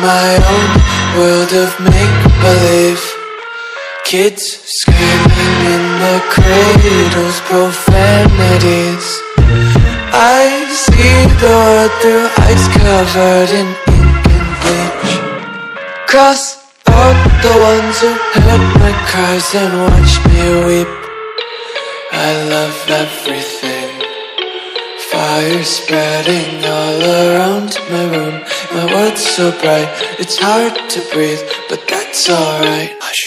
my own world of make-believe. Kids screaming in the cradles, profanities. I see the world through eyes covered in ink and bleach. Cross out the ones who heard my cries and watched me weep. I love everything. Fire spreading all around my room. My world's so bright, it's hard to breathe, but that's alright. Hush.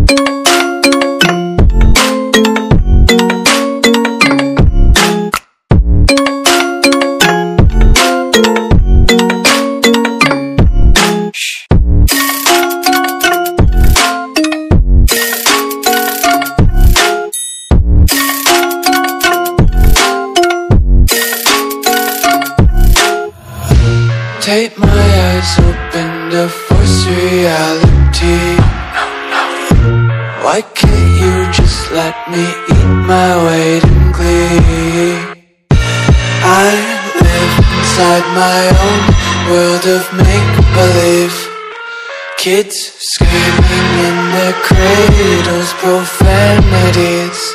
Take my eyes open to force reality. Why can't you just let me eat my weight in glee? I live inside my own world of make-believe. Kids screaming in their cradles, profanities.